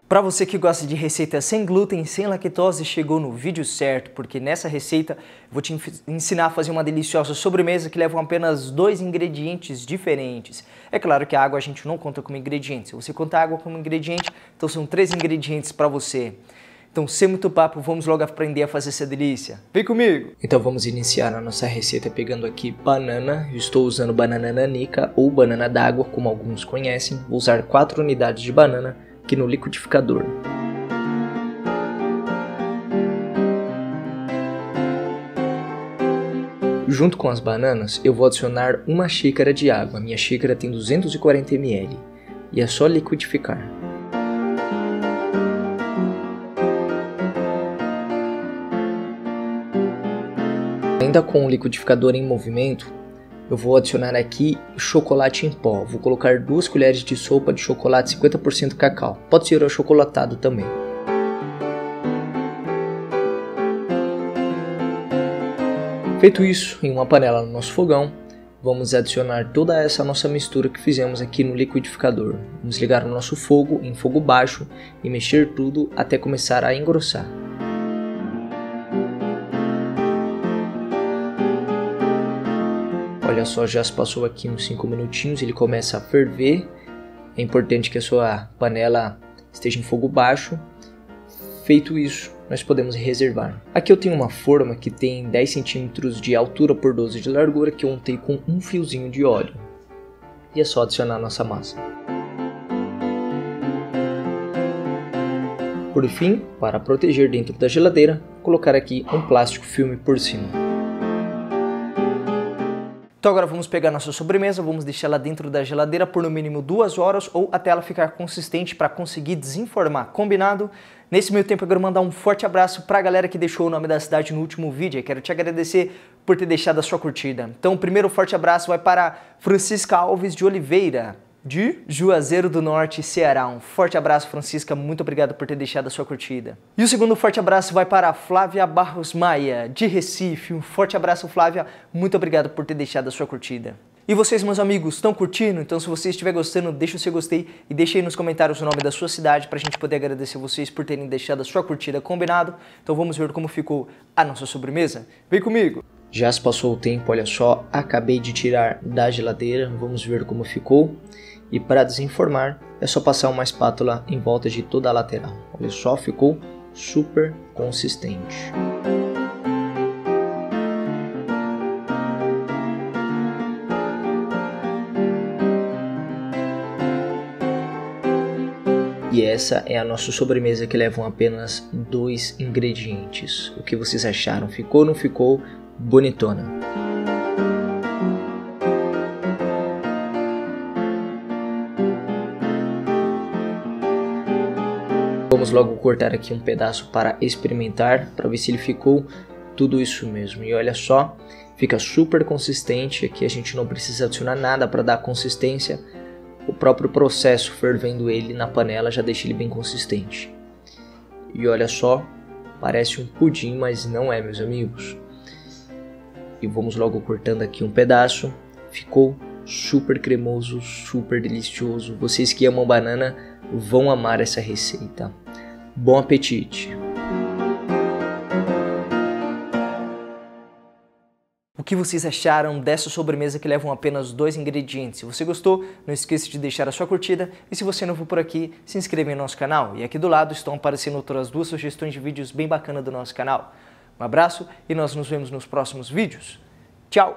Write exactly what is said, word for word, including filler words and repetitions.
Para você que gosta de receita sem glúten, sem lactose, chegou no vídeo certo, porque nessa receita eu vou te ensinar a fazer uma deliciosa sobremesa que leva apenas dois ingredientes diferentes. É claro que a água a gente não conta como ingrediente. Se você conta água como ingrediente, então são três ingredientes para você. Então, sem muito papo, vamos logo aprender a fazer essa delícia. Vem comigo! Então vamos iniciar a nossa receita pegando aqui banana. Eu estou usando banana nanica ou banana d'água, como alguns conhecem. Vou usar quatro unidades de banana aqui no liquidificador. Junto com as bananas, eu vou adicionar uma xícara de água. Minha xícara tem duzentos e quarenta mililitros e é só liquidificar. Ainda com o liquidificador em movimento, eu vou adicionar aqui chocolate em pó. Vou colocar duas colheres de sopa de chocolate cinquenta por cento cacau. Pode ser achocolatado também. Feito isso, em uma panela no nosso fogão, vamos adicionar toda essa nossa mistura que fizemos aqui no liquidificador. Vamos ligar o nosso fogo em fogo baixo e mexer tudo até começar a engrossar. Olha só, já se passou aqui uns cinco minutinhos, ele começa a ferver. É importante que a sua panela esteja em fogo baixo. Feito isso, nós podemos reservar. Aqui eu tenho uma forma que tem dez centímetros de altura por doze de largura que eu untei com um fiozinho de óleo. E é só adicionar a nossa massa. Por fim, para proteger dentro da geladeira, colocar aqui um plástico filme por cima. Então agora vamos pegar nossa sobremesa, vamos deixar ela dentro da geladeira por no mínimo duas horas ou até ela ficar consistente para conseguir desenformar, combinado? Nesse meio tempo eu quero mandar um forte abraço para a galera que deixou o nome da cidade no último vídeo. Eu quero te agradecer por ter deixado a sua curtida. Então o primeiro forte abraço vai para Francisca Alves de Oliveira, de Juazeiro do Norte, Ceará. Um forte abraço, Francisca, muito obrigado por ter deixado a sua curtida. E o segundo forte abraço vai para Flávia Barros Maia, de Recife. Um forte abraço, Flávia, muito obrigado por ter deixado a sua curtida. E vocês, meus amigos, estão curtindo? Então se você estiver gostando, deixa o seu gostei e deixa aí nos comentários o nome da sua cidade para a gente poder agradecer vocês por terem deixado a sua curtida, combinado? Então vamos ver como ficou a nossa sobremesa? Vem comigo! Já se passou o tempo, olha só, acabei de tirar da geladeira, vamos ver como ficou. E para desenformar, é só passar uma espátula em volta de toda a lateral. Olha só, ficou super consistente. E essa é a nossa sobremesa que levam apenas dois ingredientes. O que vocês acharam? Ficou ou não ficou bonitona? Vamos logo cortar aqui um pedaço para experimentar, para ver se ele ficou tudo isso mesmo. E olha só, fica super consistente. Aqui a gente não precisa adicionar nada para dar consistência. O próprio processo fervendo ele na panela já deixa ele bem consistente. E olha só, parece um pudim, mas não é, meus amigos. E vamos logo cortando aqui um pedaço. Ficou super cremoso, super delicioso. Vocês que amam banana vão amar essa receita. Bom apetite! O que vocês acharam dessa sobremesa que levam apenas dois ingredientes? Se você gostou, não esqueça de deixar a sua curtida e se você é novo por aqui, se inscreva em nosso canal. E aqui do lado estão aparecendo outras duas sugestões de vídeos bem bacanas do nosso canal. Um abraço e nós nos vemos nos próximos vídeos. Tchau!